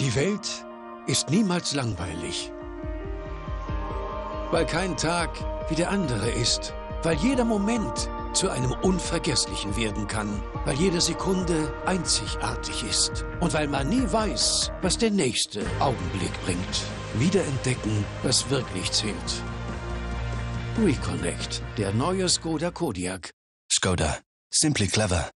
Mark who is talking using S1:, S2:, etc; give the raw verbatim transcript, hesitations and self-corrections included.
S1: Die Welt ist niemals langweilig, weil kein Tag wie der andere ist, weil jeder Moment zu einem unvergesslichen werden kann, weil jede Sekunde einzigartig ist und weil man nie weiß, was der nächste Augenblick bringt. Wiederentdecken, was wirklich zählt. Reconnect, der neue Skoda Kodiaq.
S2: Skoda. Simply clever.